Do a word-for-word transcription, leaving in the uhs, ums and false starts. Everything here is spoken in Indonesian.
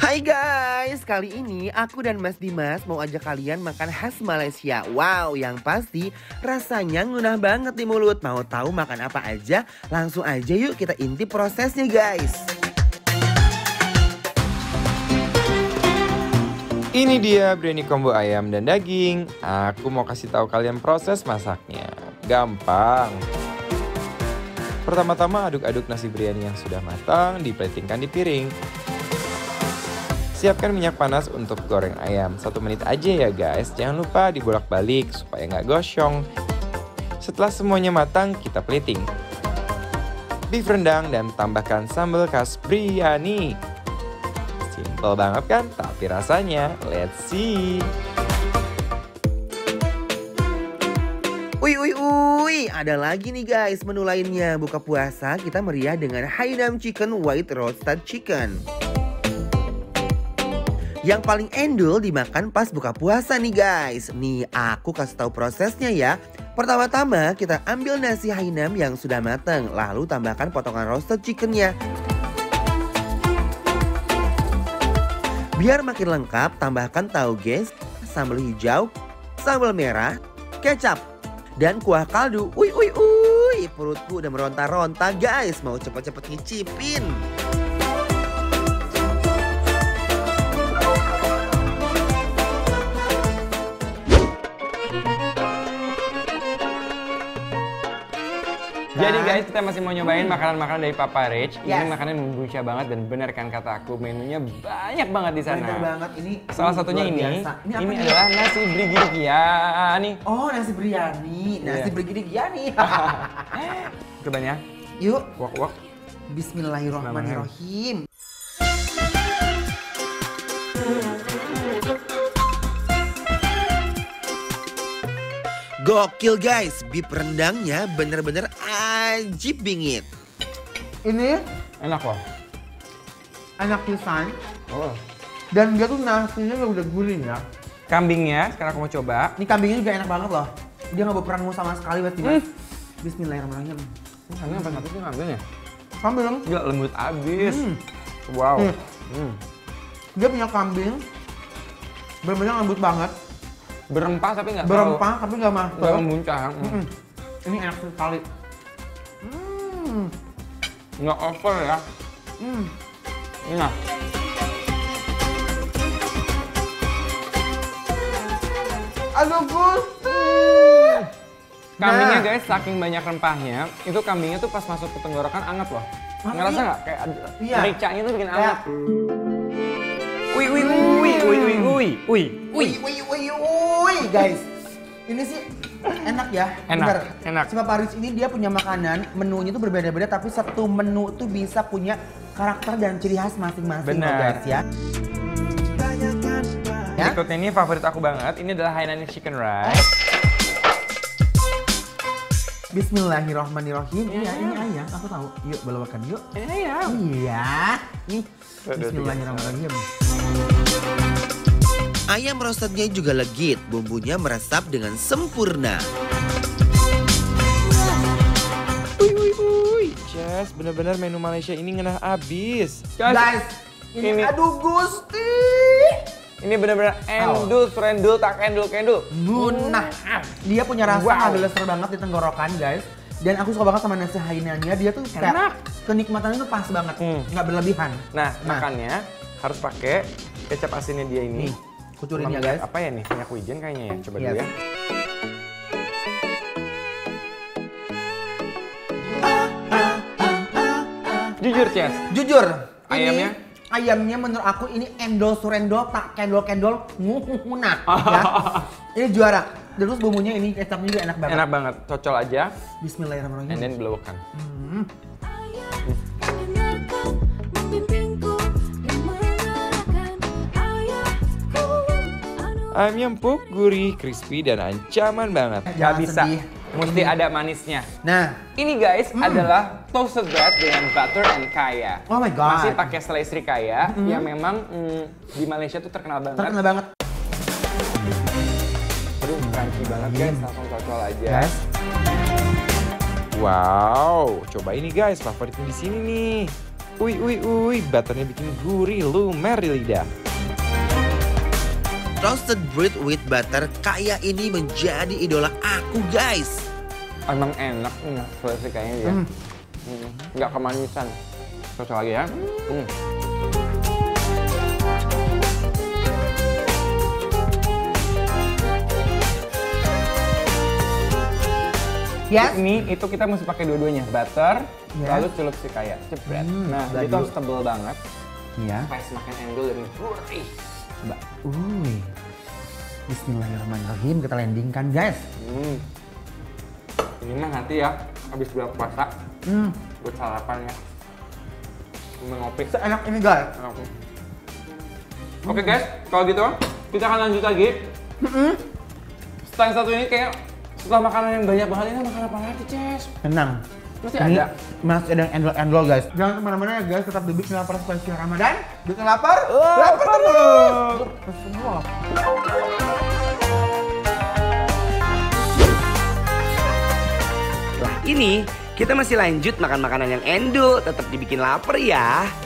Hai guys, kali ini aku dan Mas Dimas mau ajak kalian makan khas Malaysia. Wow, yang pasti rasanya ngunah banget di mulut. Mau tahu makan apa aja? Langsung aja yuk kita intip prosesnya guys. Ini dia biryani combo ayam dan daging. Aku mau kasih tahu kalian proses masaknya. Gampang. Pertama-tama aduk-aduk nasi biryani yang sudah matang, diplatingkan di piring. Siapkan minyak panas untuk goreng ayam. Satu menit aja ya guys. Jangan lupa dibolak-balik supaya nggak gosong. Setelah semuanya matang, kita plating. Beef rendang dan tambahkan sambal khas biryani. Simple banget kan? Tapi rasanya, let's see. Ui ui ui, ada lagi nih guys menu lainnya. Buka puasa kita meriah dengan Hainam Chicken White Roasted Chicken. Yang paling endul dimakan pas buka puasa nih guys. Nih aku kasih tahu prosesnya ya. Pertama-tama kita ambil nasi Hainam yang sudah matang, lalu tambahkan potongan roasted chickennya. Biar makin lengkap, tambahkan tauge, sambal hijau, sambal merah, kecap, dan kuah kaldu. Ui ui ui, perutku udah meronta-ronta guys, mau cepet-cepet ngicipin. Jadi guys, kita masih mau nyobain makanan-makanan dari Papa Rich. Yes. Ini makanan yang Indonesia banget dan benar kan kata aku, menunya banyak banget di sana. Banyak banget ini. Salah satunya ini, ini, ini adalah nasi biryani. Oh, nasi biryani, nasi Iya. biryani. Cobain ya. Yuk, Wok-wok. Bismillahirrahmanirrahim. Gokil guys, beef rendangnya bener-bener ajib bingit. Ini Enak loh. enak pisan. Oh. Dan dia tuh nasinya udah gurih ya. Kambingnya, sekarang aku mau coba. Ini kambingnya juga enak banget loh. Dia nggak berperan sama sekali buat Dimas. Hmm. Bismillahirrahmanirrahim. Ini kambing apa satu sih kambingnya? Kambing. Gila lembut abis. Hmm. Wow. Hmm. Hmm. Dia punya kambing. Bener-bener lembut banget. Berempah tapi nggak Berempah tapi nggak Nggak masuk. memuncah. Mm-mm. Ini enak sekali. Hmm. Nggak over ya. Hmm. Nah. Aduh Gusti. Kambingnya Nah. guys, saking banyak rempahnya, itu kambingnya tuh pas masuk ke tenggorokan anget loh. Ah, Ngerasa iya. nggak? Kayak Iya. mericanya tuh bikin Kayak- anget. Wih, wih, wih, wih, wih, wih, wih, wih. Wih, wih, wih, wih, guys. Ini sih enak ya. Enak, Bener. enak. Si Papa Rich ini dia punya makanan, menunya tuh berbeda-beda, tapi satu menu tuh bisa punya karakter dan ciri khas masing-masing loh Benar. guys ya. Ya? Berikutnya ini favorit aku banget, ini adalah Hainanese Chicken Rice. Bismillahirrahmanirrahim. Iya, ini ayam, aku tahu. Yuk, bawakan yuk. Ini ya. Iya. Nih, Aduh, Bismillahirrahmanirrahim. Ayam roastednya juga legit, bumbunya meresap dengan sempurna. Wih, wih, wih. Jess, bener-bener menu Malaysia ini ngenah abis. Guys, ini, ini aduh Gusti. ini bener-bener endul, surendul, tak endul, kendul. Nah, dia punya rasa Wow. wow. leser banget di tenggorokan guys. Dan aku suka banget sama nasi Hainannya, dia tuh kayak Enak. kenikmatannya tuh pas banget, Hmm. nggak berlebihan. Nah, Nah. makannya harus pakai kecap asinnya dia ini. Nih, kucurin ya Sama guys. Apa ya nih? Minyak wijen kayaknya ya. Coba Yes. dulu ya. Jujur, Ces. Jujur, Ayamnya? ini ayamnya menurut aku ini endol surendol tak kendol-kendol nguhuna ya. Ini juara. Terus bumbunya ini kecapnya juga enak banget. Enak banget. Cocol aja. Bismillahirrahmanirrahim. And then blowokan. Hmm. Ayamnya empuk, gurih, crispy, dan ancaman banget. Gak Jangan bisa. sedih. Mesti ada manisnya. Nah, Ini guys adalah toasted bread dengan butter and kaya. oh my god. Masih pakai selai serikaya yang memang mm, di Malaysia tuh terkenal banget. terkenal banget. Aduh, crunchy banget guys, langsung cocol aja. Guys. Wow, coba ini guys, favoritnya di sini nih. Ui, ui, ui, butternya bikin gurih, lumer di lidah. Roasted bread with butter kayak ini menjadi idola aku guys. Emang enak nih versi kayaknya ya. Hmm. Hmm. Nggak kemanisan. Terus lagi ya. Hmm. Yes. Ini itu kita mesti pakai dua-duanya, butter, Yes. lalu celup sikaya, jebret. Hmm, nah, tadi. itu harus tebel banget. Iya. Supaya semakin endul dan gurih. Coba. Uy. Bismillahirrahmanirrahim, kita landingkan guys. Hmm. Ini mah nanti ya, habis bulan puasa, Hmm. buat sarapan ya. Cuma ngopi. Seenak ini guys. Oke Oke guys, kalau gitu kita akan lanjut lagi. Setelah yang satu ini kayak setelah makanan yang banyak banget ini makan apa lagi, Ces? Tenang. Masih Ini ada. masih ada yang endol-endol guys. Jangan kemana-mana ya guys, tetap di Bikin Lapar spesial Ramadan. Bikin lapar, Oh, lapar terus. Semua. Ini kita masih lanjut makan makanan yang endul, tetap dibikin lapar ya.